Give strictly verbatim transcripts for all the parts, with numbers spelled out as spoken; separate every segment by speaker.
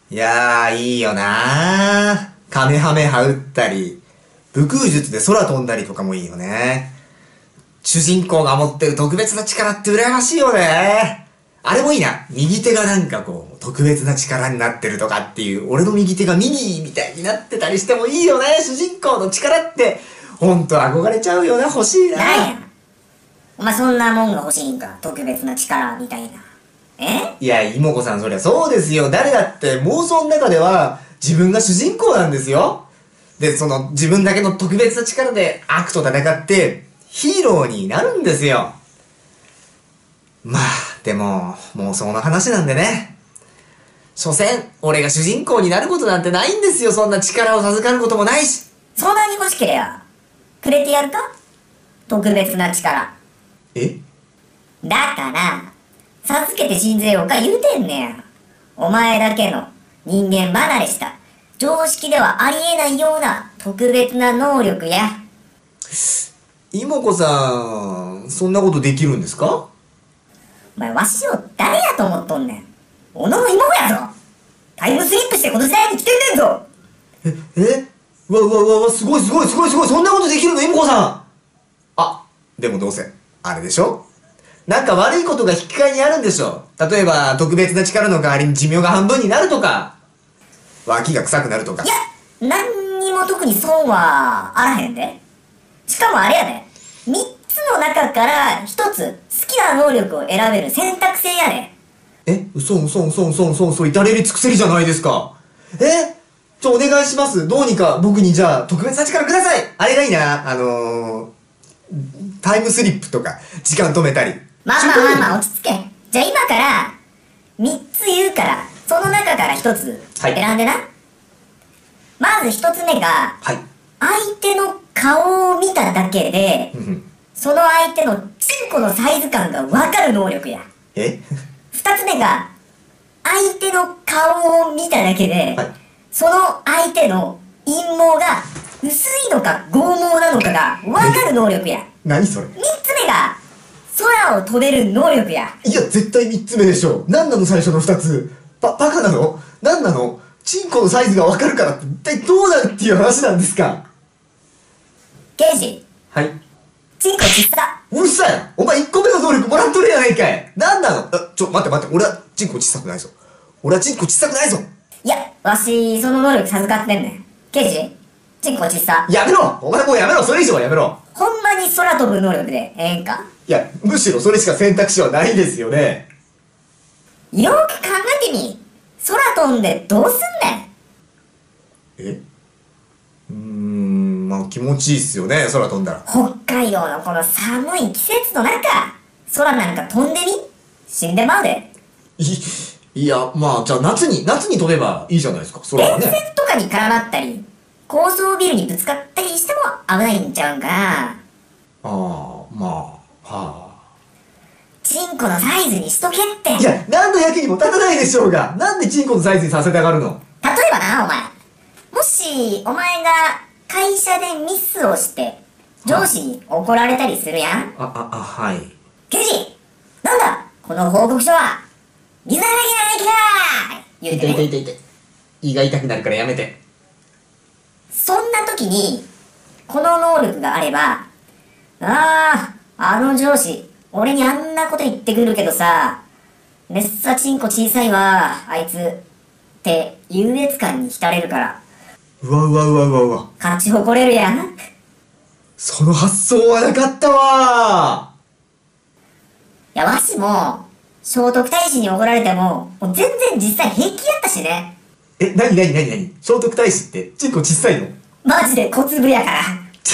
Speaker 1: いやー、いいよなー。カメハメハ打ったり、武空術で空飛んだりとかもいいよね。主人公が持ってる特別な力って羨ましいよね。あれもいいな。右手がなんかこう、特別な力になってるとかっていう、俺の右手がミニーみたいになってたりしてもいいよね。主人公の力って、ほんと憧れちゃうよね。欲しいな。
Speaker 2: なんや。お前そんなもんが欲しいんか。特別な力みたいな。え
Speaker 1: いや、妹子さん、そりゃそうですよ。誰だって妄想の中では自分が主人公なんですよ。で、その自分だけの特別な力で悪と戦ってヒーローになるんですよ。まあ、でも、妄想の話なんでね。所詮、俺が主人公になることなんてないんですよ。そんな力を授かることもないし。
Speaker 2: そんなに欲しけりゃ、くれてやるか特別な力。
Speaker 1: え
Speaker 2: だから、授けて信ぜようか言うてんねや。お前だけの人間離れした常識ではありえないような特別な能力や。
Speaker 1: 妹子さん、そんなことできるんですか？
Speaker 2: お前わしを誰やと思っとんねん。おのの妹やぞ。タイムスリップしてこの時代に来てんねんぞ。
Speaker 1: え、えうわうわうわうわ、すごいすごいすごいすごい、そんなことできるの、妹子さん。あ、でもどうせ、あれでしょ？なんか悪いことが引き換えにあるんでしょ？例えば、特別な力の代わりに寿命が半分になるとか、脇が臭くなるとか。
Speaker 2: いや、何にも特に損はあらへんで。しかもあれやで。三つの中から一つ好きな能力を選べる選択制やで。
Speaker 1: え、嘘嘘嘘嘘嘘嘘、至れり尽くせりじゃないですか。えちょ、お願いします。どうにか僕にじゃあ、特別な力ください。あれがいいな。あのー、タイムスリップとか、時間止めたり。
Speaker 2: まあまあまあまあ、落ち着け。じゃあ今から三つ言うから、その中から一つ選んでな。はい、まず一つ目が、
Speaker 1: はい、
Speaker 2: 相手の顔を見ただけでその相手のチンコのサイズ感が分かる能力や。
Speaker 1: え
Speaker 2: 二つ目が、相手の顔を見ただけで、
Speaker 1: はい、
Speaker 2: その相手の陰謀が薄いのか剛毛なのかが分かる能力や。
Speaker 1: 何それ？
Speaker 2: 三つ目が、空を飛べる能力や。
Speaker 1: いや、絶対三つ目でしょ。何なの最初の二つ。バ、バカなの？何なの？チンコのサイズが分かるからって一体どうなるっていう話なんですか？
Speaker 2: 刑事。
Speaker 1: はい。
Speaker 2: チンコちっさ。
Speaker 1: うるさい！お前一個目の能力もらっとるやないかい！何なの？あ、ちょ、待って待って、俺はチンコ小さくないぞ。俺はチンコ小さくないぞ。
Speaker 2: いや、わし、その能力授かってんねん。刑事、チンコちっさ。
Speaker 1: やめろ！お前もうやめろ！それ以上はやめろ！
Speaker 2: ほんまに空飛ぶ能力でええんか？
Speaker 1: いや、むしろそれしか選択肢はないですよね。
Speaker 2: よく考えてみ。空飛んでどうすんね
Speaker 1: ん。えうーん、まあ気持ちいいっすよね、空飛んだら。
Speaker 2: 北海道のこの寒い季節の中、空なんか飛んでみ？死んでまうで。
Speaker 1: い、いや、まあ、じゃあ夏に、夏に飛べばいいじゃないですか、空はね。
Speaker 2: 電線とかに絡まったり、高層ビルにぶつかったりしても危ないんちゃうんかな。
Speaker 1: ああ、まあ、はあ。
Speaker 2: チンコのサイズにしとけって。
Speaker 1: いや、何の役にも立たないでしょうが。なんでチンコのサイズにさせたがるの？
Speaker 2: 例えばな、お前。もし、お前が会社でミスをして、上司に怒られたりするやん。
Speaker 1: あ、あ、あ、はい。
Speaker 2: 刑事、なんだこの報告書は。水洗いやないかー言うてね。
Speaker 1: 痛い痛い痛い痛い。胃が痛くなるからやめて。
Speaker 2: そんな時に、この能力があれば、ああ、あの上司、俺にあんなこと言ってくるけどさ、めっさチンコ小さいわ、あいつ。って優越感に浸れるから。
Speaker 1: うわうわうわうわうわ。
Speaker 2: 勝ち誇れるやん。
Speaker 1: その発想はなかったわ
Speaker 2: いや、わしも、聖徳太子に怒られても、もう全然実際平気やったしね。
Speaker 1: ー。え、なになになになに聖徳太子ってチンコ小さいの？
Speaker 2: マジで小粒やから。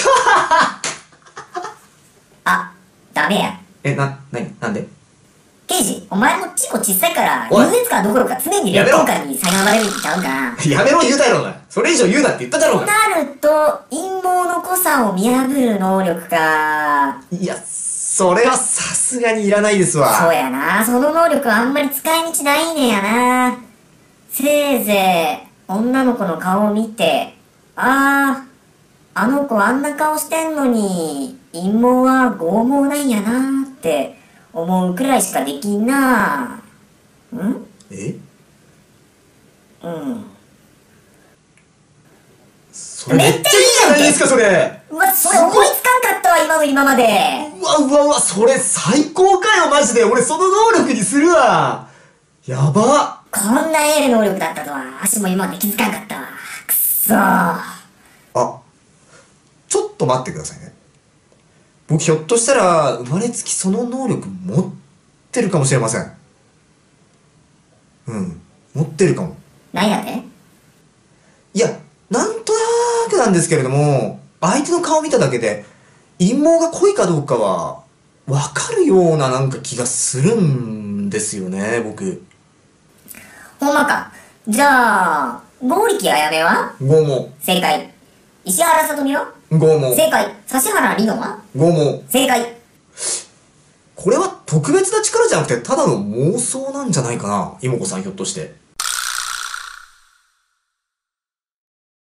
Speaker 2: あ、ダメや。
Speaker 1: え、な、なになんで？
Speaker 2: 刑事、お前もチンコ小さいから、
Speaker 1: おい
Speaker 2: 優越感どころか常に劣等感に苛まれるんちゃうんかな。
Speaker 1: やめろ言うたやろうが。それ以上言うなって言っただろう
Speaker 2: と
Speaker 1: が。
Speaker 2: なると、陰謀の濃さを見破る能力か。
Speaker 1: いや、それはさすがにいらないですわ。
Speaker 2: そうやな。その能力あんまり使い道ないねやな。せいぜい、女の子の顔を見て、ああ、あの子あんな顔してんのに、陰謀は剛毛なんやなって思うくらいしかできんな。ん？
Speaker 1: え
Speaker 2: うん。
Speaker 1: それめっちゃいいじゃないですか、それ。
Speaker 2: うわ、それ思いつかんかったわ、今の今まで。
Speaker 1: うわうわうわ、それ最高かよ、マジで。俺その能力にするわ。やば。
Speaker 2: こんなエール能力だったとは、足も今まで気づかんかったわ。くっそー。
Speaker 1: あ、ちょっと待ってくださいね。僕ひょっとしたら、生まれつきその能力持ってるかもしれません。うん、持ってるかも。
Speaker 2: 何やって
Speaker 1: いや、なんとなくなんですけれども、相手の顔見ただけで、陰謀が濃いかどうかは、わかるようななんか気がするんですよね、僕。
Speaker 2: ほんまか。じゃあ、剛力あやめは
Speaker 1: 拷問。
Speaker 2: 正解。石原さとみは
Speaker 1: 拷問。
Speaker 2: 正解。指原莉乃は
Speaker 1: 拷問。
Speaker 2: 正解。
Speaker 1: これは特別な力じゃなくて、ただの妄想なんじゃないかな、妹子さんひょっとして。